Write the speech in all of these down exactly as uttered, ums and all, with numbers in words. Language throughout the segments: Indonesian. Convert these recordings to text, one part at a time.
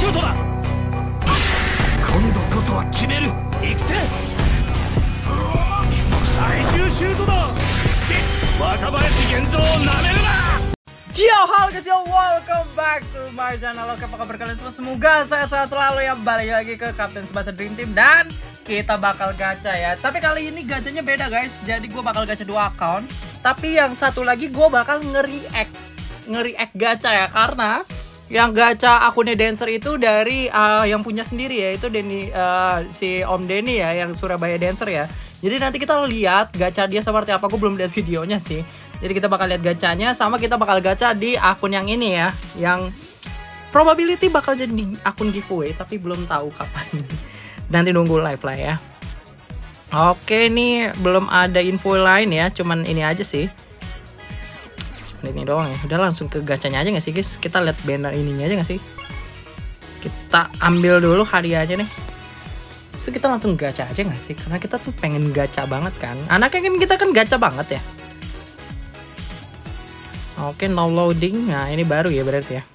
Yo, halo guys, yo, welcome back to my channel. Oke, apa kabar kalian semua? Semoga sehat-sehat selalu ya. Balik lagi ke Captain Tsubasa Dream Team dan kita bakal gacha ya. Tapi kali ini gacanya beda guys. Jadi gue bakal gacha dua account. Tapi yang satu lagi gue bakal nge-react Nge-react gacha ya. Karena yang gacha akunnya Dancer itu dari uh, yang punya sendiri ya. Itu Denny, uh, si Om Denny ya, yang Surabaya Dancer ya. Jadi nanti kita lihat gacha dia seperti apa. Gue belum lihat videonya sih. Jadi kita bakal lihat gacanya, sama kita bakal gacha di akun yang ini ya, yang probability bakal jadi akun giveaway, tapi belum tahu kapan. Nanti nunggu live lah ya. Oke, nih belum ada info lain ya, cuman ini aja sih. Cuman ini doang ya. Udah langsung ke gacanya aja nggak sih guys? Kita lihat banner ininya aja nggak sih? Kita ambil dulu hadiahnya nih. So kita langsung gacha aja nggak sih? Karena kita tuh pengen gacha banget kan. Anaknya kan kita kan gacha banget ya. Oke, no loading. Nah, ini baru ya berarti ya.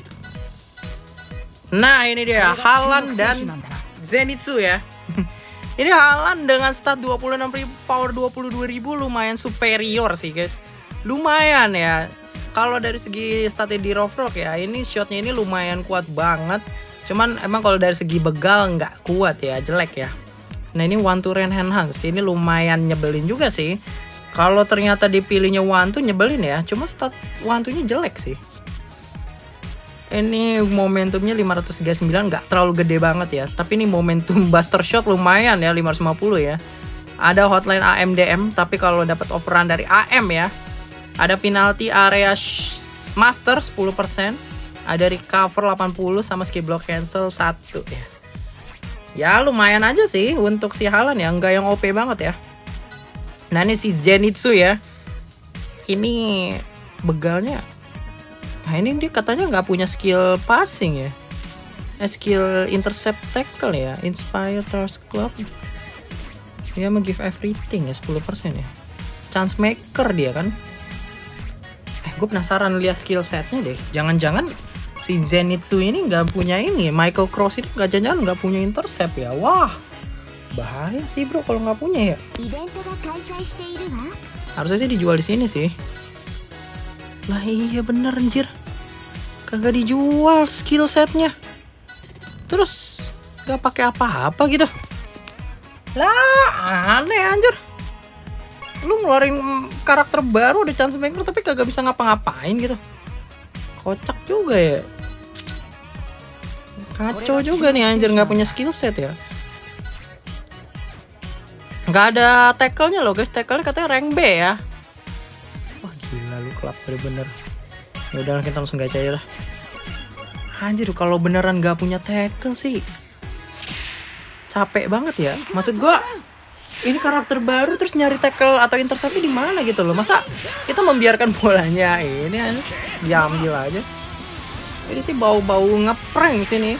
Nah, ini dia Haaland dan Zenitsu ya. Ini Haaland dengan stat dua puluh enam ribu, power dua puluh dua ribu, lumayan superior sih, guys. Lumayan ya. Kalau dari segi statnya di Rock ya, ini shotnya ini lumayan kuat banget. Cuman emang kalau dari segi begal nggak kuat ya, jelek ya. Nah, ini one to range enhance. Ini lumayan nyebelin juga sih. Kalau ternyata dipilihnya Wantu nyebelin ya. Cuma stat Wantunya jelek sih. Ini momentumnya lima ratus tiga puluh sembilan, nggak terlalu gede banget ya. Tapi ini momentum Buster Shot lumayan ya, lima ratus lima puluh ya. Ada hotline A M D M, tapi kalau dapat overrun dari A M ya. Ada penalty area master sepuluh persen. Ada recover delapan puluh sama skill block cancel satu ya. Ya lumayan aja sih untuk si Haaland ya, nggak yang O P banget ya. Nah ini si Zenitsu ya. Ini begalnya. Nah ini dia katanya nggak punya skill passing ya. Eh, skill intercept tackle ya. Inspire Trust Club. Dia mau give everything ya, sepuluh persen ya. Chance maker dia kan. Eh gue penasaran lihat skill setnya deh. Jangan-jangan si Zenitsu ini nggak punya ini. Michael Cross ini nggak jangan nggak punya intercept ya. Wah, bahaya sih bro kalau nggak punya ya. Harusnya sih dijual di sini sih. Lah iya bener anjir. Kagak dijual skill setnya. Terus nggak pakai apa-apa gitu. Lah aneh anjir. Lu ngeluarin karakter baru ada chance maker tapi kagak bisa ngapa-ngapain gitu. Kocak juga ya. Kacau juga nih anjir, nggak punya skill set ya. Nggak ada tackle-nya loh guys, tackle-nya katanya rank B ya. Wah gila lu klub bener-bener. Ya udahlah kita langsung gacha aja lah. Anjir kalau beneran nggak punya tackle sih capek banget ya. Maksud gua ini karakter baru terus nyari tackle atau interceptnya di mana gitu loh. Masa kita membiarkan bolanya ini aja diambil aja. Ini sih bau-bau ngeprank sini.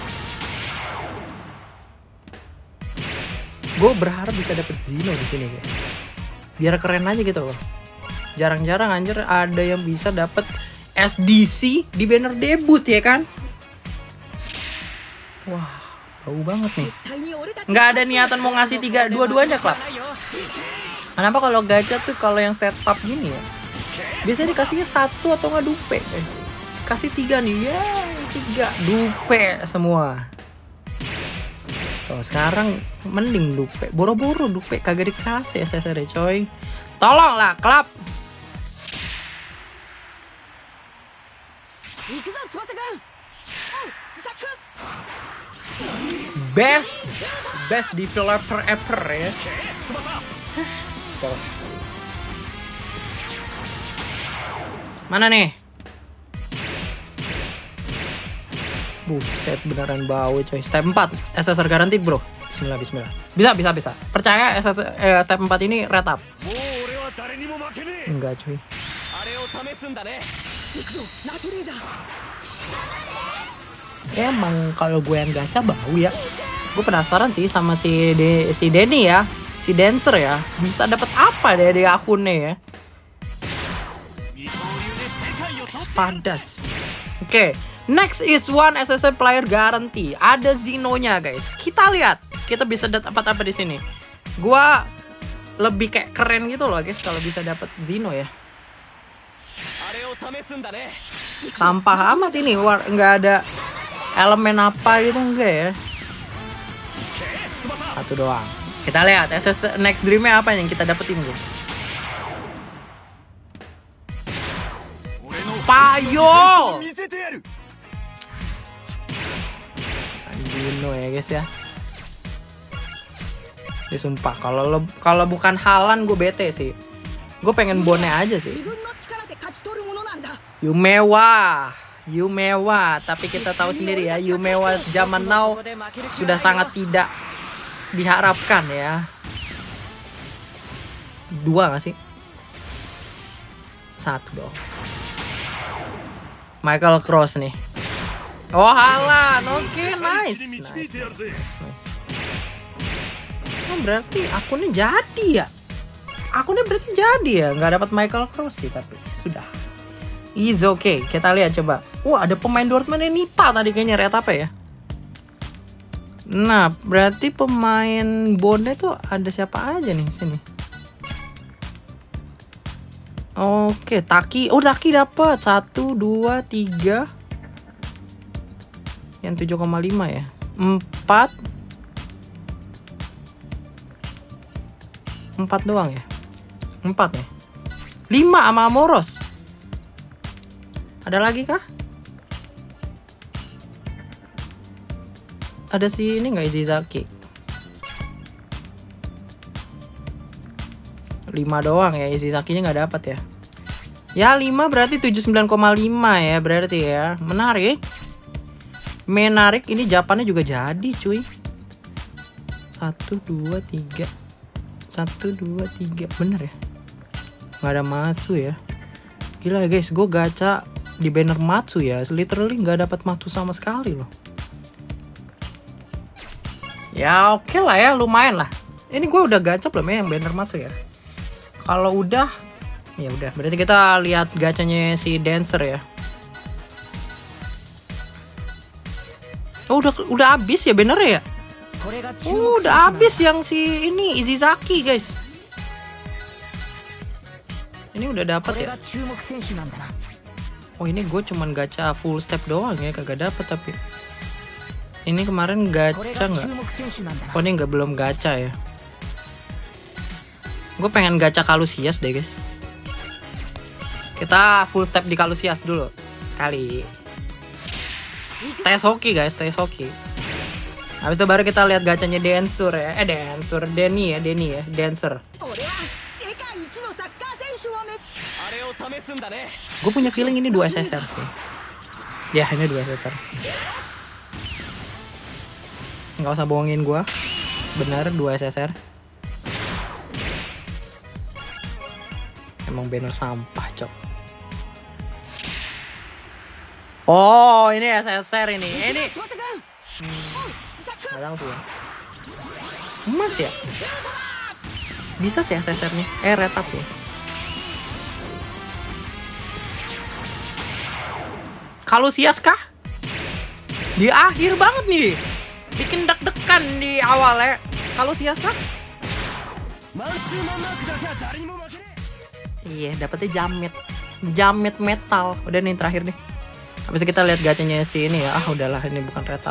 Gue berharap bisa dapet Zino di sini kayak. Biar keren aja gitu loh. Jarang-jarang anjir ada yang bisa dapet S D C di banner debut ya kan. Wah, bau banget nih. Nggak ada niatan mau ngasih tiga dua-duanya klub. Kenapa kalau gacha tuh kalau yang step up gini ya? Biasanya dikasihnya satu atau nggak dupe guys. Kasih tiga nih ya, tiga dupe semua. Tuh, sekarang mending dupe, boro-boro dupe kagak dikasih S S R coy. Tolonglah klub. Best best developer ever ya. Mana nih? Buset beneran bau coy. Step empat S S R guaranteed bro. Bismillah bismillah. Bisa bisa bisa. Percaya S S, eh, step empat ini red up. Enggak coy. Emang kalau gue yang gacha bau ya. Gue penasaran sih sama si De, si Denny ya. Si Dancer ya. Bisa dapat apa deh di akunnya ya. Espadas. Oke, Next is one S S R player guarantee. Ada Zino-nya guys. Kita lihat, kita bisa dapat apa di sini. Gua lebih kayak keren gitu loh guys kalau bisa dapat Zino ya. Sampah amat ini, war nggak ada elemen apa gitu enggak ya. Satu doang. Kita lihat S S next dream-nya apa yang kita dapetin guys. Payo. Zino ya guys ya. Ini sumpah kalau kalau bukan Halan gue bete sih. Gue pengen Bone aja sih. Yumewa, Yumewa, tapi kita tahu sendiri ya, Yumewa zaman now sudah sangat tidak diharapkan ya. Dua gak sih? Satu dong. Michael Cross nih. Oh Halan, oke okay, nice. Nice, nice, nice. Oh, berarti akunnya jadi ya? Akunnya berarti jadi ya? Nggak dapat Michael Cross sih, tapi sudah. Is okay. Kita lihat coba. Wah, ada pemain Dortmund ini Nita tadi kayaknya red apa ya? Nah, berarti pemain Bone tuh ada siapa aja nih sini? Oke, Taki. Oh, Taki dapat satu, dua, tiga. Yang tujuh koma lima ya. Empat. Empat doang ya. Empat ya. Lima sama Amoros. Ada lagi kah? Ada si ini nggak Izizaki? lima doang ya, Izizakinya nggak dapat ya. Ya lima berarti tujuh puluh sembilan koma lima ya berarti ya. Menarik. Menarik, ini Japannya juga jadi cuy. Satu, dua, tiga. Satu, dua, tiga. Bener ya? Nggak ada Matsu ya. Gila ya guys, gue gacha di banner Matsu ya. Literally nggak dapat Matsu sama sekali loh. Ya oke okay lah ya, lumayan lah. Ini gue udah gacha belum ya yang banner Matsu ya? Kalau udah, ya udah. Berarti kita lihat gacanya si Dancer ya. Oh udah udah habis ya bannernya ya? Oh, udah habis yang si ini Izizaki guys. Ini udah dapat ya. Oh ini gue cuman gacha full step doang ya, kagak dapet tapi. Ini kemarin gacha nggak? Oh ini nggak belum gacha ya. Gue pengen gacha Kalusias deh guys. Kita full step di Kalusias dulu sekali. Tes hoki guys, tes hoki. Habis itu baru kita lihat gacanya Dancer ya. Eh Dancer, Denny ya, Denny ya, Dancer. Gue punya feeling ini dua S S R sih. Ya ini dua S S R. Nggak usah bohongin gue. Bener dua S S R. Emang banner sampah cok. Oh ini S S R ini. Ini. Hmm. Kadang tuh ya. Emas ya? Bisa sih S S R nya. Eh retap ya. Kalusias kah? Di akhir banget nih. Bikin deg-degan di awal ya. Kalusias kah? Iya, dapetnya Jamet. Jamet metal. Udah nih terakhir nih. Habis itu kita lihat gacanya si ini ya. Ah, udahlah ini bukan retap.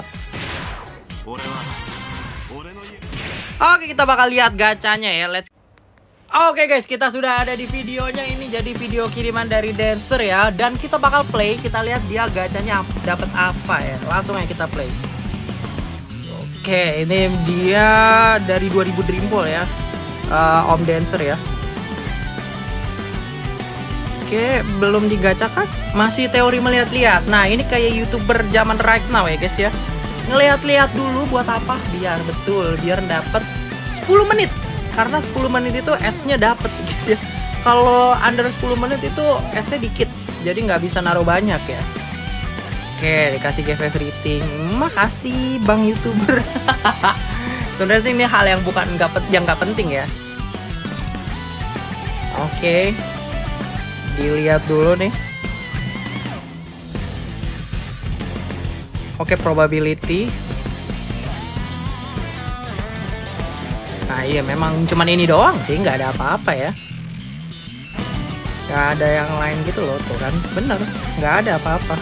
Oke, kita bakal lihat gacanya ya. Let's. Oke guys, kita sudah ada di videonya. Ini jadi video kiriman dari Dancer ya. Dan kita bakal play. Kita lihat dia gacanya dapat apa ya. Langsung aja kita play. Oke, ini dia dari dua ribu Dreamball ya. Uh, Om Dancer ya. Oke, belum digacakan. Masih teori melihat-lihat. Nah, ini kayak YouTuber zaman right now ya guys ya. Ngelihat-lihat dulu buat apa? Biar betul, biar dapat sepuluh menit. Karena sepuluh menit itu ads-nya dapet guys ya. Kalau under sepuluh menit itu ads-nya dikit. Jadi nggak bisa naruh banyak ya. Oke, dikasih give everything. Makasih Bang YouTuber. Sebenarnya sih ini hal yang bukan nggak yang nggak penting ya. Oke. Dilihat dulu nih. Oke, probability. Nah iya, memang cuman ini doang sih, nggak ada apa-apa ya. Nggak ada yang lain gitu loh, tuh kan. Bener, nggak ada apa-apa.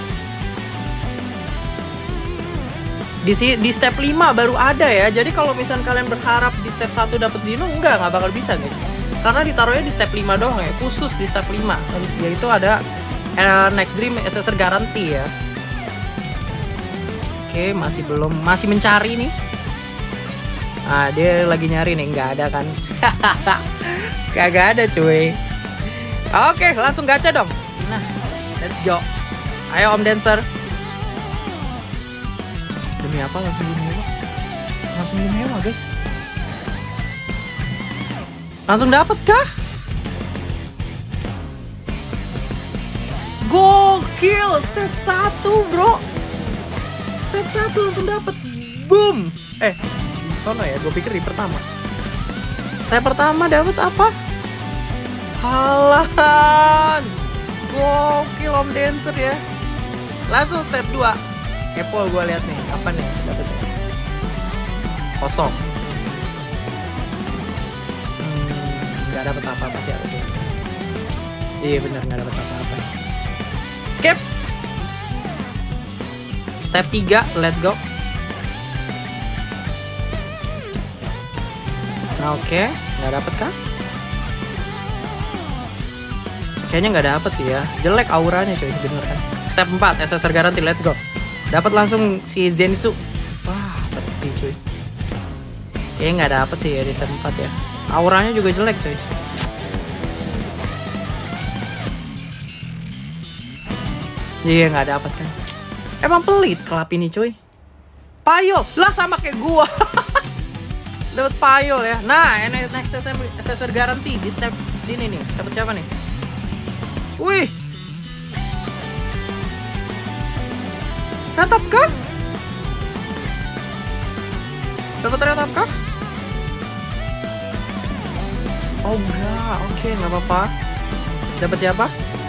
Di, di step lima baru ada ya. Jadi kalau misalnya kalian berharap di step satu dapat Zeno, enggak, nggak bakal bisa guys. Karena ditaruhnya di step lima doang ya, khusus di step lima. Yaitu ada uh, Next Dream Accessor Guarantee ya. Oke, masih belum, masih mencari nih. Ah, dia lagi nyari nih, nggak ada kan? Kagak ada cuy. Oke, langsung gacha dong. Nah, let's go. Ayo Om Dancer. Demi apa langsung di mewah? Langsung di mewah guys. Langsung dapet kah? Gokil, step satu bro. Step satu langsung dapet. Boom. Eh, sono ya, gue pikir di pertama. Step pertama dapat apa? Halan. Gokil Om Dancer ya. Langsung step dua. Apple gue lihat nih, apa nih dapetnya? Kosong. Hmm, nggak dapet apa-apa sih harusnya. Iya bener, nggak dapet apa-apa. Skip. Step tiga, let's go. Nah, oke, okay. Nggak dapet kan? Kayaknya nggak dapet sih ya. Jelek auranya coy, bener kan? Step empat, Accessor Guarantee, let's go. Dapat langsung si Zenitsu. Wah, seperti cuy. Kayaknya nggak dapet sih ya di step empat ya. Auranya juga jelek cuy. Iya nggak dapet kan. Emang pelit kelap ini cuy. Payol lah sama kayak gua. Dapat payol ya. Nah, next Accessor Guarantee di step ini nih. Dapat siapa nih? Wih. Retap kah? Dapat retap kah? Oh enggak, oke okay, nggak apa-apa. Dapat siapa?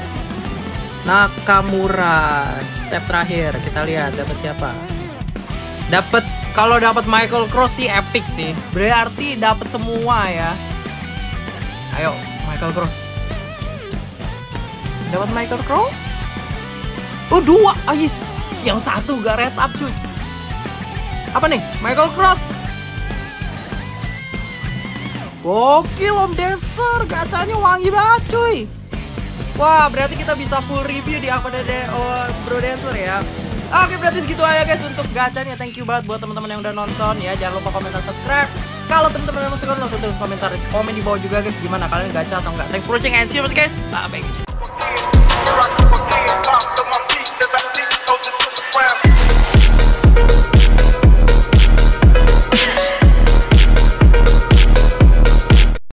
Nakamura. Step terakhir kita lihat dapat siapa. Dapat, kalau dapat Michael Cross sih epic sih. Berarti dapat semua ya. Ayo Michael Cross. Dapat Michael Cross? Oh dua, ayis. Yang satu gak red up cuy. Apa nih? Michael Cross. Gokil Om Dancer, gacanya wangi banget cuy. Wah, berarti kita bisa full review di akun oh, Bro Dancer ya. Oke, berarti segitu aja guys untuk gacanya. Thank you banget buat teman-teman yang udah nonton ya. Jangan lupa komentar, subscribe. Kalau teman-teman yang suka langsung tulis komentar, komen di bawah juga guys. Gimana kalian gacha atau enggak? Thanks for watching and see you guys. Bye bye guys.